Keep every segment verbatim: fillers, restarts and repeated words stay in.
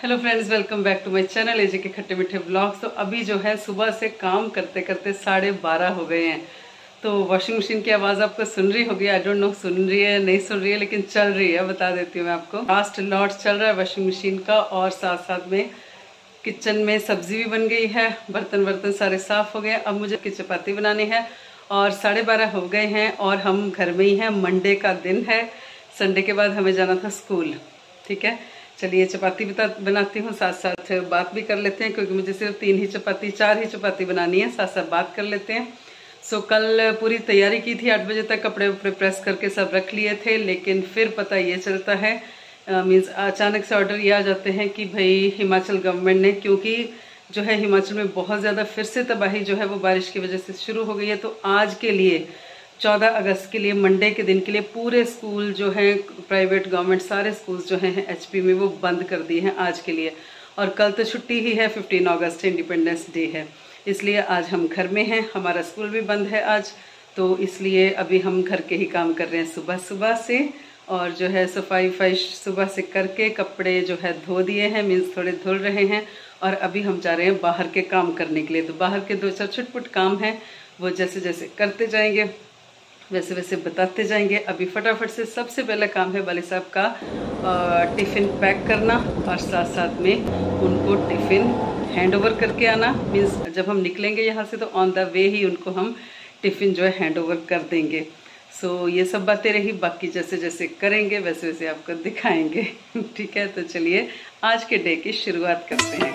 Hello friends, welcome back to my channel AJ के खट्टे मीठे ब्लॉग्स। तो अभी जो है सुबह से काम करते करते साढ़े बारह हो गए हैं। तो वॉशिंग मशीन की आवाज़ आपको सुन रही होगी, आई डोंट नो सुन रही है नहीं सुन रही है, लेकिन चल रही है। बता देती हूँ मैं आपको, लास्ट लॉट चल रहा है वॉशिंग मशीन का। और साथ साथ में किचन में सब्जी भी बन गई है, बर्तन बर्तन सारे साफ़ हो गए। अब मुझे की चपाती बनानी है और साढ़े बारह हो गए हैं और हम घर में ही हैं। मंडे का दिन है, संडे के बाद हमें जाना था स्कूल। ठीक है, चलिए चपाती बता बनाती हूँ, साथ साथ बात भी कर लेते हैं, क्योंकि मुझे सिर्फ तीन ही चपाती चार ही चपाती बनानी है। साथ साथ बात कर लेते हैं। सो कल पूरी तैयारी की थी, आठ बजे तक कपड़े उपड़े प्रेस करके सब रख लिए थे, लेकिन फिर पता ये चलता है मीन्स अचानक से ऑर्डर ये आ जाते हैं कि भाई हिमाचल गवर्नमेंट ने, क्योंकि जो है हिमाचल में बहुत ज़्यादा फिर से तबाही जो है वो बारिश की वजह से शुरू हो गई है। तो आज के लिए चौदह अगस्त के लिए, मंडे के दिन के लिए पूरे स्कूल जो हैं, प्राइवेट गवर्नमेंट सारे स्कूल जो हैं एचपी में, वो बंद कर दिए हैं आज के लिए। और कल तो छुट्टी ही है, फिफ्टीन अगस्त इंडिपेंडेंस डे है, इसलिए आज हम घर में हैं। हमारा स्कूल भी बंद है आज, तो इसलिए अभी हम घर के ही काम कर रहे हैं सुबह सुबह से। और जो है सफाई वफाई सुबह से करके कपड़े जो है धो दिए हैं, मीन्स थोड़े धुल रहे हैं। और अभी हम जा रहे हैं बाहर के काम करने के लिए। तो बाहर के दो चार छुटपुट काम हैं, वो जैसे जैसे करते जाएंगे वैसे वैसे बताते जाएंगे। अभी फटाफट से सबसे पहला काम है वाले साहब का टिफ़िन पैक करना, और साथ साथ में उनको टिफ़िन हैंड ओवर करके आना। मीन्स जब हम निकलेंगे यहाँ से तो ऑन द वे ही उनको हम टिफ़िन जो है हैंड ओवर कर देंगे। सो so, ये सब बातें रही, बाकी जैसे जैसे करेंगे वैसे वैसे आपको दिखाएंगे। ठीक है, तो चलिए आज के डे की शुरुआत करते हैं।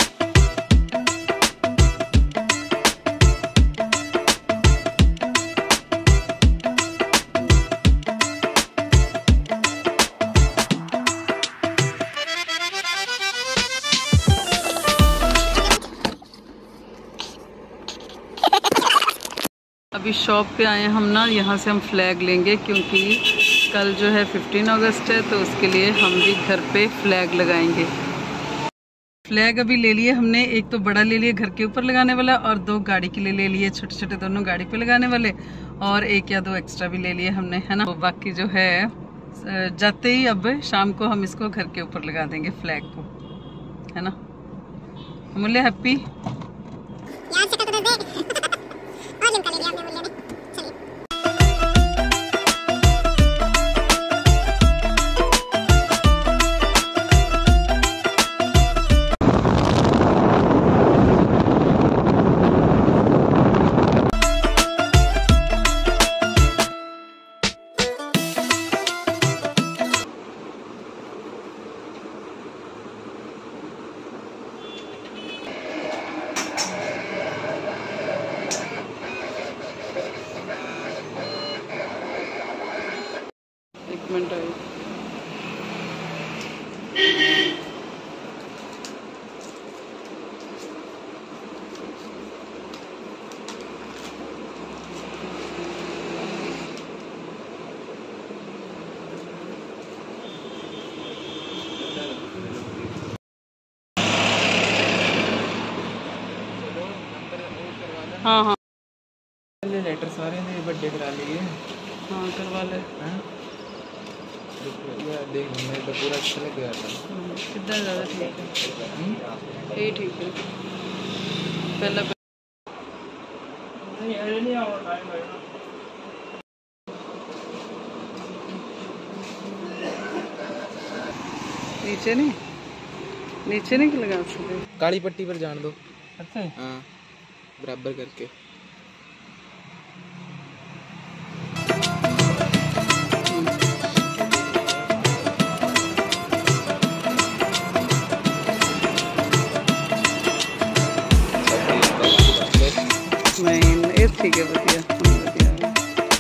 अभी शॉप पे आए हम ना, यहाँ से हम फ्लैग लेंगे, क्योंकि कल जो है फिफ्टीन अगस्त है, तो उसके लिए हम भी घर पे फ्लैग लगाएंगे। फ्लैग अभी ले लिए हमने, एक तो बड़ा ले लिए घर के ऊपर लगाने वाला, और दो गाड़ी के लिए ले लिए, छोटे छोटे दोनों गाड़ी पे लगाने वाले, और एक या दो एक्स्ट्रा भी ले लिए हमने, है ना। तो बाकी जो है जाते ही अब शाम को हम इसको घर के ऊपर लगा देंगे फ्लैग को, है ना। अमूल्य हैप्पी मिनट है। हाँ हाँ लेटर सारे ने बर्थडे करा लिए। हाँ करवा ले। देख मैं तो पूरा अच्छा लग गया था। कितना ज़्यादा ठीक है, यही ठीक है। पहला नीचे नहीं नीचे नहीं लगा सकते, काली पट्टी पर जान दो। अच्छा हाँ, बराबर करके। नहीं ठीक है, बढ़िया बढ़िया।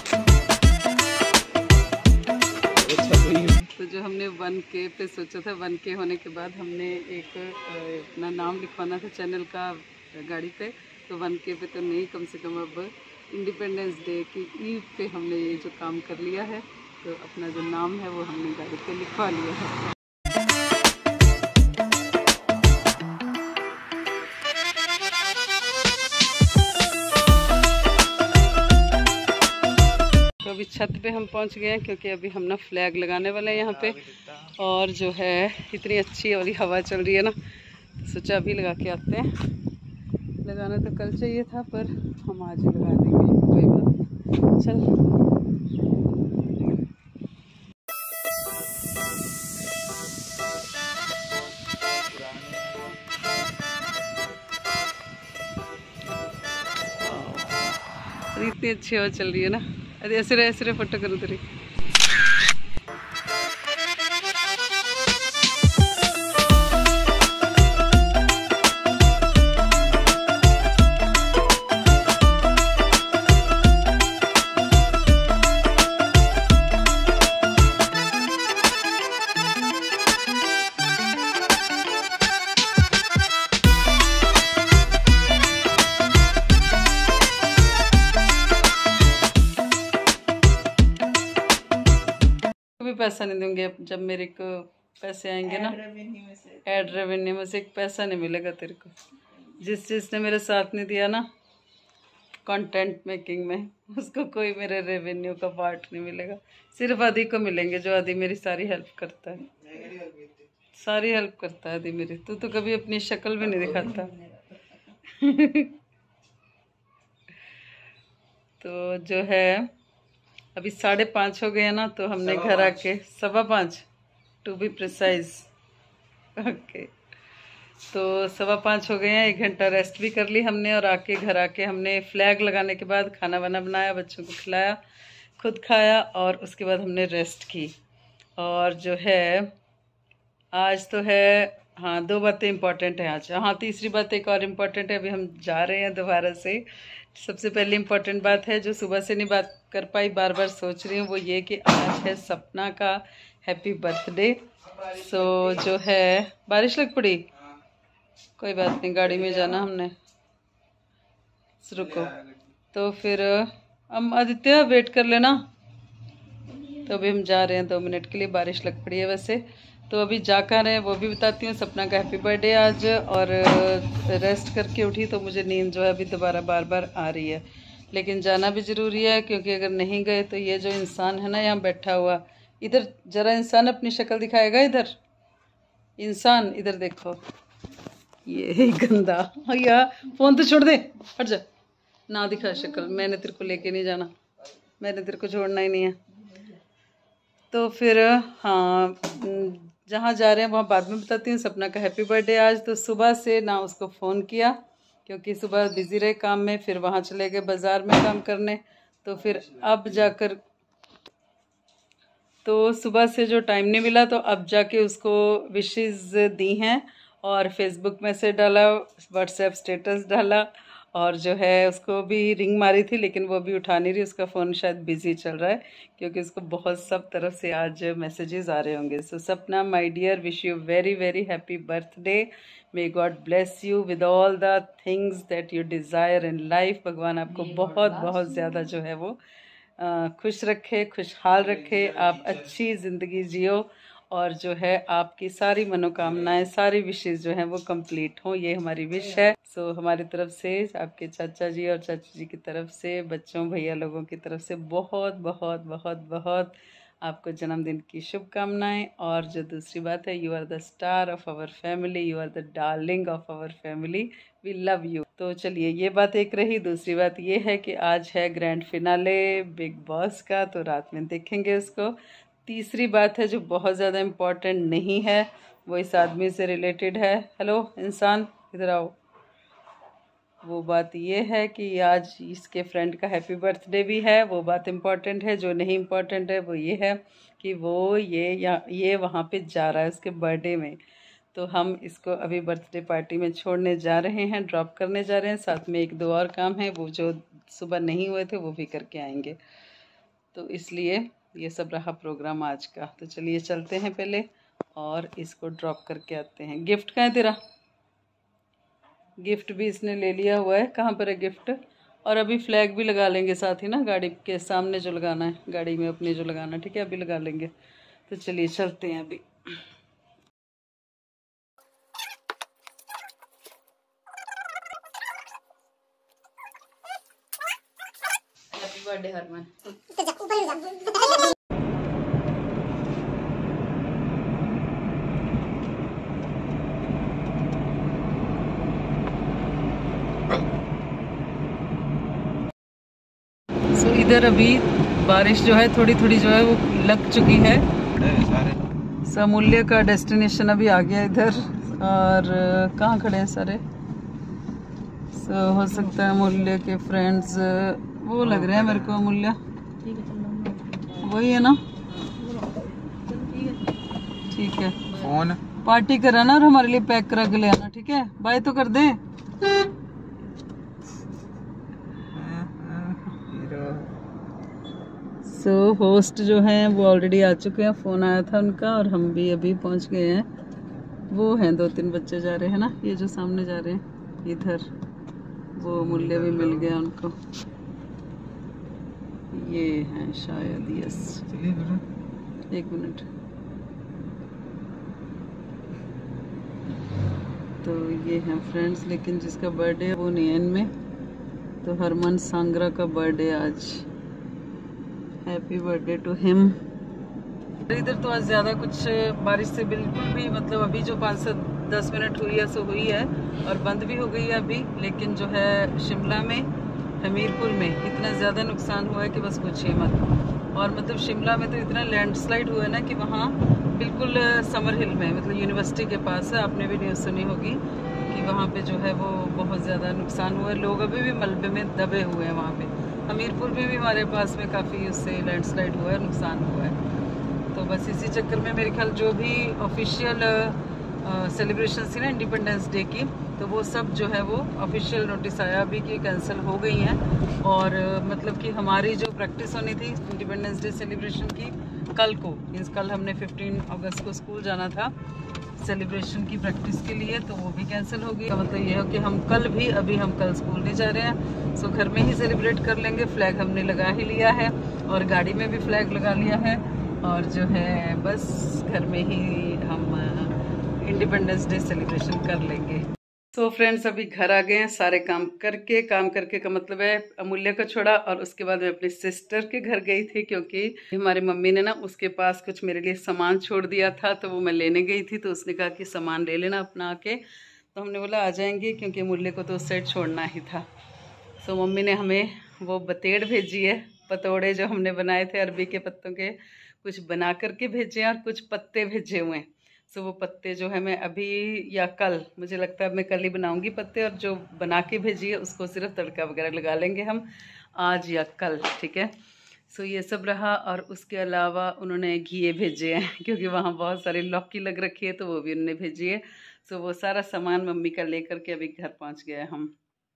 तो जो हमने वन के पे सोचा था, वन के होने के बाद हमने एक अपना नाम लिखवाना था चैनल का गाड़ी पे। तो वन के पे तो नहीं, कम से कम अब इंडिपेंडेंस डे की ईव पे हमने ये जो काम कर लिया है, तो अपना जो नाम है वो हमने गाड़ी पे लिखवा लिया है। तो अभी छत पे हम पहुंच गए हैं, क्योंकि अभी हम ना फ्लैग लगाने वाले हैं यहाँ पे। और जो है इतनी अच्छी और हवा चल रही है ना, सोचा अभी लगा के आते हैं। लगाना तो कल चाहिए था पर हम आज ही लगा देंगे, कोई बात नहीं। चल इतनी अच्छी हवा चल रही है ना। अरे ऐसे रहे ऐसे रहे फोटो करो तेरी। पैसा नहीं दूंगी जब मेरे को पैसे आएंगे ना, एड रेवेन्यू में से एक पैसा नहीं मिलेगा तेरे को। जिस जिसने मेरे साथ नहीं दिया ना कंटेंट मेकिंग में, उसको कोई मेरे रेवेन्यू का पार्ट नहीं मिलेगा। सिर्फ आदि को मिलेंगे, जो आदि मेरी सारी हेल्प करता है, सारी हेल्प करता है आदि मेरी। तू तो कभी अपनी शक्ल भी नहीं दिखाता। तो जो है अभी साढ़े पाँच हो गए हैं ना, तो हमने घर आके सवा पाँच टू बी प्रिसाइज ओके, तो सवा पाँच हो गए हैं। एक घंटा रेस्ट भी कर ली हमने और आके घर आके हमने फ्लैग लगाने के बाद खाना वाना बनाया, बच्चों को खिलाया, खुद खाया और उसके बाद हमने रेस्ट की। और जो है आज तो है, हाँ दो बातें इम्पॉर्टेंट हैं आज। हाँ तीसरी बात एक और इम्पॉर्टेंट है, अभी हम जा रहे हैं दोबारा से। सबसे पहली इम्पॉर्टेंट बात है जो सुबह से नहीं बात कर पाई, बार बार सोच रही हूँ, वो ये कि आज है सपना का हैप्पी बर्थडे। सो जो है बारिश लग पड़ी, कोई बात नहीं, गाड़ी में जाना हमने, रुको। तो फिर हम आदित्य वेट कर लेना। तो अभी हम जा रहे हैं दो मिनट के लिए, बारिश लग पड़ी है वैसे। तो अभी जा कर रहे हैं वो भी बताती हूँ। सपना का हैप्पी बर्थडे आज, और रेस्ट करके उठी तो मुझे नींद जो है अभी दोबारा बार बार आ रही है, लेकिन जाना भी ज़रूरी है क्योंकि अगर नहीं गए तो ये जो इंसान है ना यहाँ बैठा हुआ, इधर ज़रा इंसान अपनी शक्ल दिखाएगा, इधर इंसान, इधर देखो, ये गंदा या फ़ोन तो छोड़ दे, हट जा, ना दिखा शक्ल। मैंने तेरे को लेके नहीं जाना, मैंने तेरे को छोड़ना ही नहीं है। तो फिर हाँ जहाँ जा रहे हैं वहाँ बाद में बताती हूँ। सपना का हैप्पी बर्थडे आज, तो सुबह से ना उसको फ़ोन किया क्योंकि सुबह बिज़ी रहे काम में, फिर वहाँ चले गए बाज़ार में काम करने। तो फिर अब जाकर, तो सुबह से जो टाइम नहीं मिला तो अब जाके उसको विशेज़ दी हैं और फेसबुक मैसेज डाला, व्हाट्सएप स्टेटस डाला, और जो है उसको भी रिंग मारी थी लेकिन वो भी उठा नहीं रही, उसका फ़ोन शायद बिज़ी चल रहा है क्योंकि उसको बहुत सब तरफ से आज मैसेजेस आ रहे होंगे। So Sapna my dear, wish you very very happy birthday, may God bless you with all the things that you desire in life. भगवान आपको बहुत बहुत ज़्यादा जो है वो आ, खुश रखे, खुशहाल रखे, आप अच्छी ज़िंदगी जियो और जो है आपकी सारी मनोकामनाएं, सारी विशेष जो हैं वो कंप्लीट हों, ये हमारी विश है। सो so, हमारी तरफ से, आपके चाचा जी और चाची जी की तरफ से, बच्चों भैया लोगों की तरफ से बहुत बहुत बहुत बहुत आपको जन्मदिन की शुभकामनाएं। और जो दूसरी बात है, you are the star of our family, you are the darling of our family, we love you. तो चलिए ये बात एक रही। दूसरी बात ये है कि आज है ग्रैंड फिनाले बिग बॉस का, तो रात में देखेंगे उसको। तीसरी बात है जो बहुत ज़्यादा इम्पॉर्टेंट नहीं है, वो इस आदमी से रिलेटेड है। हेलो इंसान, इधर आओ। वो बात ये है कि आज इसके फ्रेंड का हैप्पी बर्थडे भी है, वो बात इम्पॉर्टेंट है। जो नहीं इम्पॉर्टेंट है वो ये है कि वो ये या ये वहाँ पे जा रहा है उसके बर्थडे में, तो हम इसको अभी बर्थडे पार्टी में छोड़ने जा रहे हैं, ड्रॉप करने जा रहे हैं। साथ में एक दो और काम है, वो जो सुबह नहीं हुए थे वो भी करके आएंगे, तो इसलिए ये सब रहा प्रोग्राम आज का। तो चलिए चलते हैं पहले और इसको ड्रॉप करके आते हैं। गिफ्ट कहाँ है तेरा? गिफ्ट भी इसने ले लिया हुआ है। कहाँ पर है गिफ्ट? और अभी फ्लैग भी लगा लेंगे साथ ही ना, गाड़ी के सामने जो लगाना है, गाड़ी में अपने जो लगाना है, ठीक है, अभी लगा लेंगे। तो चलिए चलते हैं अभी। Happy birthday Harman. इधर अभी बारिश जो है थोड़ी थोड़ी जो है वो लग चुकी है। समूल्य का डेस्टिनेशन अभी आ गया इधर। और कहाँ खड़े हैं सारे? सो हो सकता है अमूल्य के फ्रेंड्स वो लग रहे हैं मेरे को। अमूल्य वही है ना? ठीक है, फोन पार्टी कराना और हमारे लिए पैक करा के ले आना, ठीक है? बाय तो कर दे। सो so, होस्ट जो हैं वो ऑलरेडी आ चुके हैं, फ़ोन आया था उनका और हम भी अभी पहुंच गए हैं। वो हैं दो तीन बच्चे जा रहे हैं ना, ये जो सामने जा रहे हैं इधर, वो मूल्य भी मिल गया उनको। ये हैं शायद, यस। एक मिनट। तो ये हैं फ्रेंड्स, लेकिन जिसका बर्थडे वो नहीं है इनमें। तो हरमन सांगरा का बर्थडे आज। Happy birthday to him. इधर तो आज ज़्यादा कुछ बारिश से बिल्कुल भी, मतलब अभी जो पाँच से दस मिनट हुई है सो हुई है और बंद भी हो गई है अभी। लेकिन जो है शिमला में, हमीरपुर में इतना ज़्यादा नुकसान हुआ है कि बस पूछिए मत। और मतलब शिमला में तो इतना लैंडस्लाइड हुआ है ना कि वहाँ बिल्कुल समर हिल में, मतलब यूनिवर्सिटी के पास है, आपने भी न्यूज़ सुनी होगी कि वहाँ पे जो है वो बहुत ज़्यादा नुकसान हुआ है। लोग अभी भी मलबे में दबे हुए हैं वहाँ पे। हमीरपुर में भी हमारे पास में काफ़ी उससे लैंडस्लाइड हुआ है, नुकसान हुआ है। तो बस इसी चक्कर में मेरे ख्याल जो भी ऑफिशियल सेलिब्रेशन थी ना इंडिपेंडेंस डे की, तो वो सब जो है वो ऑफिशियल नोटिस आया अभी कि कैंसिल हो गई हैं। और uh, मतलब कि हमारी जो प्रैक्टिस होनी थी इंडिपेंडेंस डे सेलिब्रेशन की कल को, मीन्स कल हमने पंद्रह अगस्त को स्कूल जाना था सेलिब्रेशन की प्रैक्टिस के लिए, तो वो भी कैंसिल हो गई। मतलब ये है कि हम कल भी, अभी हम कल स्कूल नहीं जा रहे हैं, सो घर में ही सेलिब्रेट कर लेंगे। फ्लैग हमने लगा ही लिया है और गाड़ी में भी फ्लैग लगा लिया है और जो है बस घर में ही हम इंडिपेंडेंस डे सेलिब्रेशन कर लेंगे। सो so फ्रेंड्स, अभी घर आ गए हैं सारे काम करके। काम करके का मतलब है अमूल्य को छोड़ा और उसके बाद मैं अपनी सिस्टर के घर गई थी, क्योंकि हमारी मम्मी ने ना उसके पास कुछ मेरे लिए सामान छोड़ दिया था, तो वो मैं लेने गई थी। तो उसने कहा कि सामान ले लेना अपना आके, तो हमने बोला आ जाएंगे, क्योंकि अमूल्य को तो उस साइड छोड़ना ही था। सो so मम्मी ने हमें वो बतेड़ भेजी है, पतोड़े जो हमने बनाए थे अरबी के पत्तों के, कुछ बना करके भेजे हैं और कुछ पत्ते भेजे हुए हैं। सो वो पत्ते जो है मैं अभी या कल, मुझे लगता है मैं कल ही बनाऊंगी पत्ते, और जो बना के भेजी है उसको सिर्फ तड़का वगैरह लगा लेंगे हम आज या कल, ठीक है। सो ये सब रहा। और उसके अलावा उन्होंने घिए भेजे हैं, क्योंकि वहाँ बहुत सारी लौकी लग रखी है, तो वो भी उन्होंने भेजी है। सो वो सारा सामान मम्मी का लेकर के अभी घर पहुँच गए हम।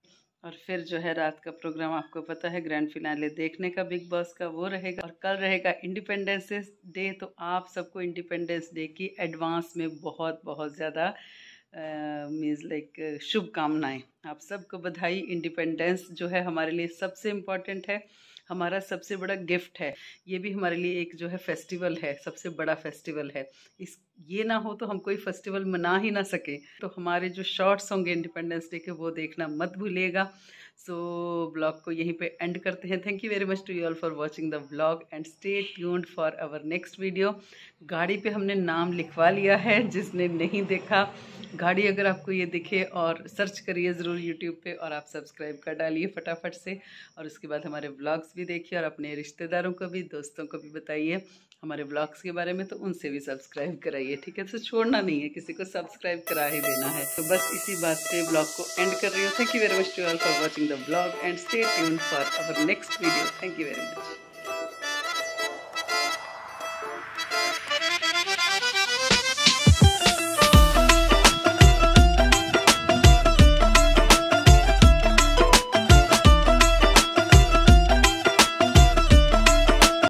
और फिर जो है रात का प्रोग्राम आपको पता है, ग्रैंड फिनाले देखने का बिग बॉस का, वो रहेगा। और कल रहेगा इंडिपेंडेंस डे, तो आप सबको इंडिपेंडेंस डे की एडवांस में बहुत बहुत ज़्यादा मीन्स लाइक शुभकामनाएं। आप सबको बधाई। इंडिपेंडेंस जो है हमारे लिए सबसे इम्पॉर्टेंट है, हमारा सबसे बड़ा गिफ्ट है। ये भी हमारे लिए एक जो है फेस्टिवल है, सबसे बड़ा फेस्टिवल है। इस ये ना हो तो हम कोई फेस्टिवल मना ही ना सके। तो हमारे जो शॉर्ट्स होंगे इंडिपेंडेंस डे के, वो देखना मत भूलिएगा। सो ब्लॉग को यहीं पे एंड करते हैं। Thank you very much to you all for watching the vlog and stay tuned for our next video. गाड़ी पे हमने नाम लिखवा लिया है, जिसने नहीं देखा गाड़ी, अगर आपको ये दिखे और सर्च करिए ज़रूर यूट्यूब पे, और आप सब्सक्राइब कर डालिए फटाफट से। और उसके बाद हमारे व्लॉग्स भी देखिए और अपने रिश्तेदारों को भी, दोस्तों को भी बताइए हमारे व्लॉग्स के बारे में, तो उनसे भी सब्सक्राइब कराइए, ठीक है। तो छोड़ना नहीं है, किसी को सब्सक्राइब करा ही देना है। तो बस इसी बात पे ब्लॉग को एंड कर रही हूँ। Thank you very much to all for watching the vlog and stay tuned for our next video. Thank you very much.